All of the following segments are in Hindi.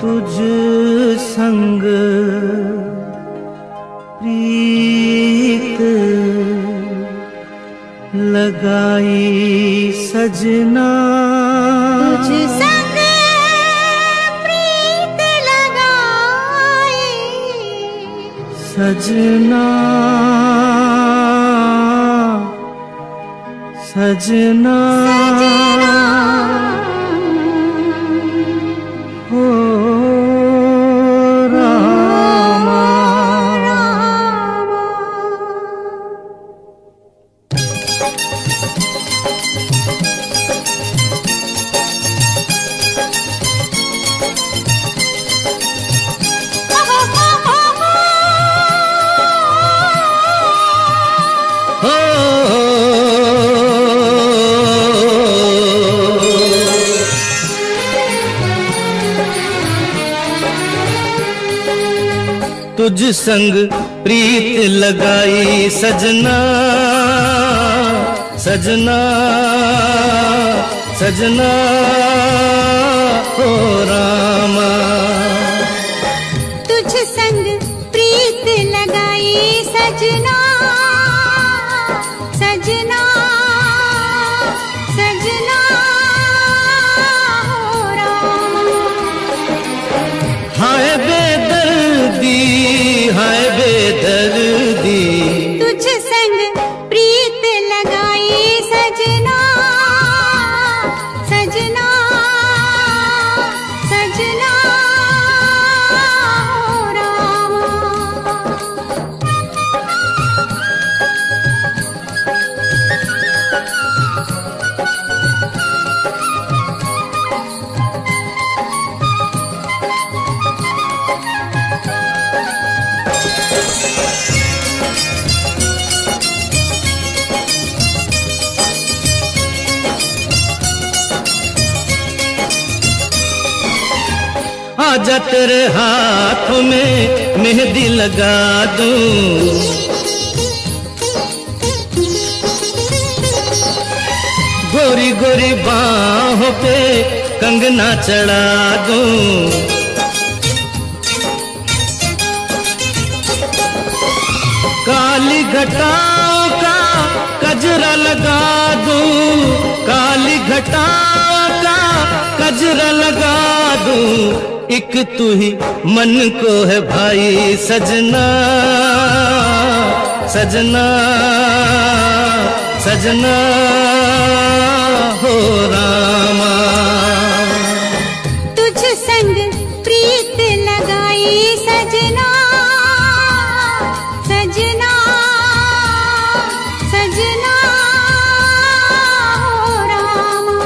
तुझ संग प्रीत लगाई सजना, तुझ संग प्रीत लगाई सजना, सजना, सजना हो रामा। तुझ संग प्रीत लगाई सजना, सजना, सजना, हो रामा। तुझ संग प्रीत लगाई सजना, सजना, सजना, हो रामा। हाय बेदर्दी, हाय बेदर्दी, तुझ संग प्रीत लगाई सजना, सजना, सजना, हो रामा। आजा तेरे हाथों में मेहंदी लगा दूं, गोरी गोरी बाहों पे कंगना चढ़ा दूं, काली घटाओं का कजरा लगा दूं, काली घटाओं का कजरा लगा दूं, एक तू ही मन को है भाई सजना, सजना, सजना, हो रामा। तुझ संग प्रीत लगाई सजना, सजना, सजना, हो रामा।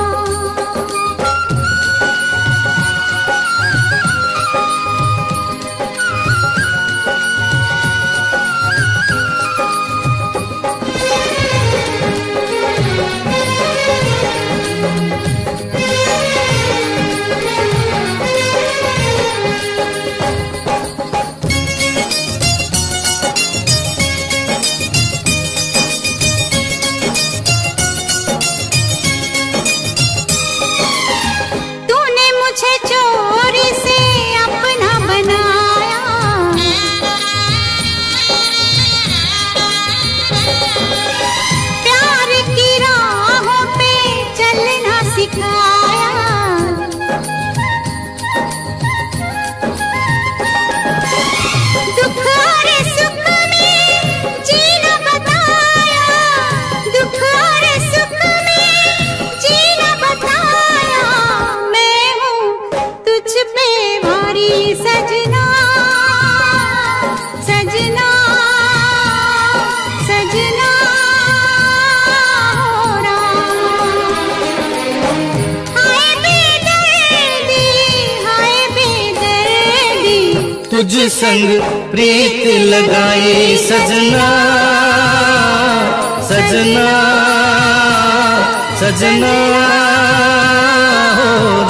तूने मुझे चोरी से अपना बनाया, प्यार की राहों पे चलना सिखाया, दुख और सुख में जीना बताया, दुख और सुख में जीना बताया, मैं हूँ तुझ पे भारी सजना, सजना, सजना, हो रामा। हाय बेदर्दी, हाय बेदर्दी, तुझ संग प्रीत लगाई सजना, सजना, सजना, हो